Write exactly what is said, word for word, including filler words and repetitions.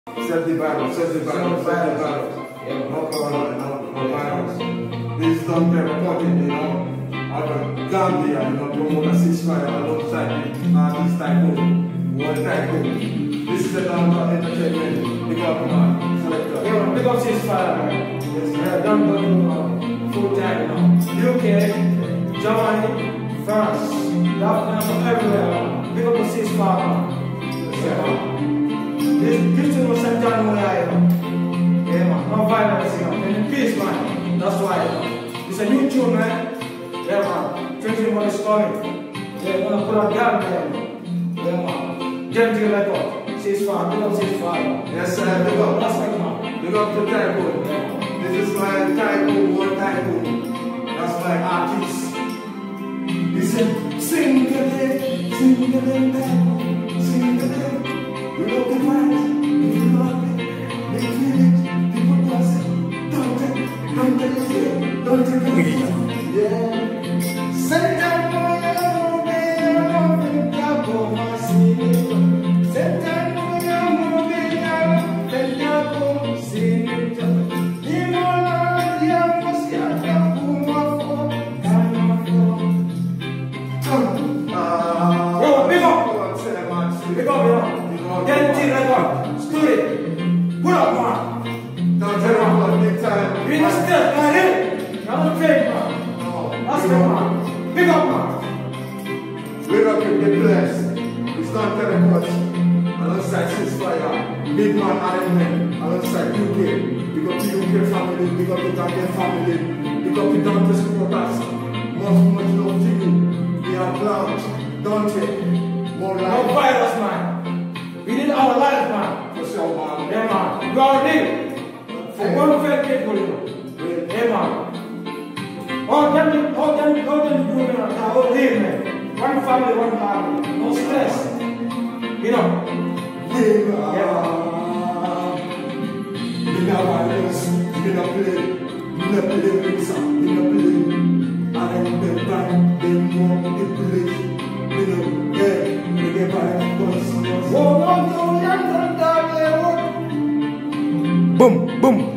Self-development, self-development, self-development. Yeah, no corona, no, no virus. This don't get reported, you know. Out of Gambia, you know, promote a ceasefire alongside the artist Taikon, World Taikon. This is a downtown entertainment. Big up, man. Selector. Yeah, big up ceasefire, man. Yes, yeah, don't go to uh, full time, you know. U K, Germany, France, Latin America, everywhere, man. Big up the ceasefire, man. Yes, yeah, man. This this thing was sent down the way, man. Yeah, man. No violence, you know. And in peace, man. That's why, man. It's a new tune, man. Yeah, man. twenty one is coming. Yeah, we're gonna put a gun there. Yeah, man. Gentle record. Ceasefire. Big up ceasefire. Yes, sir. Big up. That's like, man. Big up to Taikon. Yeah. This is my Taikon, World Taikon. That's my artist. He said, sing the day, sing the day, sing the day. We love the vibes, we love it, we feel it, people does it. Don't take it, don't take it, don't take it. Yeah. Say that boy, I'm moving, I'm moving, I'm Say that boy, I'm moving, I'm moving, see it. You know, Lord, you must get the boom of come. Ah. Yo, big up. Big up, big up. Gentle record. Spirit. Put up, man. Don't tell me about big time. You understand, man? Hey? You're not fake, man. No. That's the man. Big up, man. Big up in the place. It's not telecoach. Alongside Ceasefire. Big man arrangement. Alongside U K. Big up the U K family. Big up the Gambian family. Big up the Dante supporters. Much, much love to you. We are clowns. Dante. More life. No virus, man. We did our life, man. For sure, man. Yeah, man. You are real. For one fair people, you know. Yeah, man. How can you, how can you, how can you do it, man? How live, man. One family, one family. No stress. You know. Yeah, yeah. We got virus. We don't play. We don't play with some. We don't play. I don't play back. They want to play. We don't get. We get back. Boom, boom.